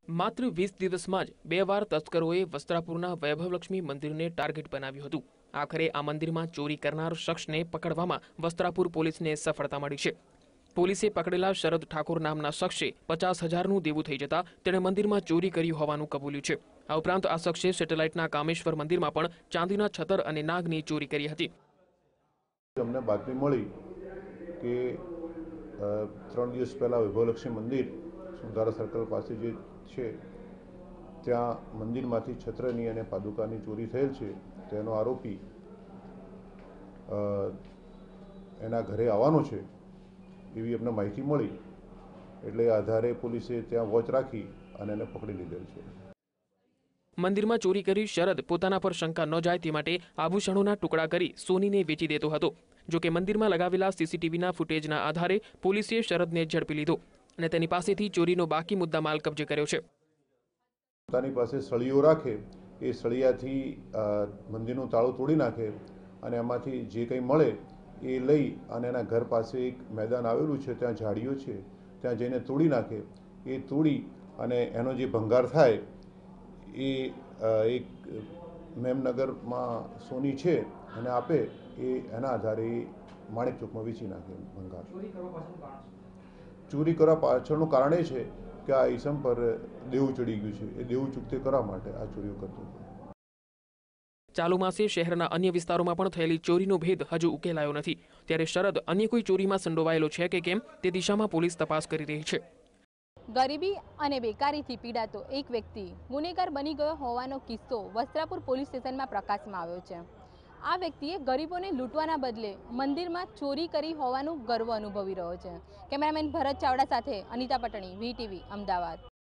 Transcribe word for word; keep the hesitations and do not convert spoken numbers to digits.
માત્ર વીસ દિવસમાં જ બે વાર તસ્કરોએ વસ્ત્રાપુરના વૈભવલક્ષ્મી મંદિરને ટાર્ગેટ બનાવ્યું હતું। આખરે આ મંદિરમાં ચોરી કરનાર શખ્સને પકડવામાં વસ્ત્રાપુર પોલીસને સફળતા મળી છે। પોલીસે પકડેલા શરદ ઠાકોર નામના શખ્સે પચાસ હજારનું દેવું થઈ જતા તેણે મંદિરમાં ચોરી કરી હોવાનું કબૂલ્યું છે। આ ઉપરાંત આ શખ્સે સેટેલાઇટના કામેશ્વર મંદિરમાં પણ ચાંદીના છતર અને નાગની ચોરી કરી હતી। અમને બાતમી મળી કે ત્રણ દિવસ પહેલા વૈભવલક્ષ્મી મંદિર સુધારા સર્કલ પાસે જે છે ત્યાં મંદિરમાંથી છત્રની અને પાદુકાની ચોરી થયેલ છે। તેનો આરોપી એના ઘરે આવવાનો છે એવી અમને માહિતી મળી એટલે આધારે પોલીસે ત્યાં વોચ રાખી અને એને પકડી લીધેલ છે। મંદિરમાં ચોરી કરી શરદ પોતાના પર શંકા ન જાય તે માટે આભૂષણોના ટુકડા કરી સોનીને વેચી દેતો હતો। જો કે મંદિરમાં લગાવેલા સીસીટીવીના ફૂટેજના આધારે પોલીસે શરદને ઝડપી લીધો અને તેની પાસેથી ચોરીનો બાકી મુદ્દામાલ કબજે કર્યો છે। પોતાની પાસે સળીઓ રાખે એ સળિયાથી મંદિરનું તાળું તોડી નાખે અને એમાંથી જે કંઈ મળે એ લઈ અને એના ઘર પાસે એક મેદાન આવેલું છે ત્યાં ઝાડીઓ છે ત્યાં જઈને તોડી નાખે। એ તોડી અને એનો જે ભંગાર થાય એ એક મેમનગરમાં સોની છે એને આપે એ એના આધારે એ માણેક ચોકમાં વેચી નાખે ભંગાર। ચોરી કરવા પાછળનું કારણ એ છે કે આ ઈસમ પર દેવું ચડી ગયું છે, એ દેવું ચૂકતે કરવા માટે આ ચોરીઓ કરતો હતો। ચાલુ માસે શહેરના અન્ય વિસ્તારોમાં પણ થયેલી ચોરીનો ભેદ હજુ ઉકેલાયો નથી, ત્યારે શરદ અન્ય કોઈ ચોરીમાં સંડોવાયેલો છે કે કેમ તે દિશામાં પોલીસ તપાસ કરી રહી છે। ગરીબી અને બેકારીથી પીડાતો એક વ્યક્તિ ગુનેગાર બની ગયો હોવાનો કિસ્સો વસ્ત્રાપુર પોલીસ સ્ટેશનમાં પ્રકાશમાં આવ્યો છે। આ વ્યક્તિએ ગરીબોને લૂંટવાના બદલે મંદિરમાં ચોરી કરી હોવાનું ગર્વ અનુભવી રહ્યો છે। કેમેરામેન ભરત ચાવડા સાથે અનિતા પટણી, વી ટીવી, અમદાવાદ।